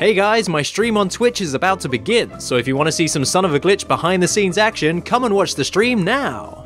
Hey guys, my stream on Twitch is about to begin, so if you want to see some son of a glitch behind the scenes action, come and watch the stream now.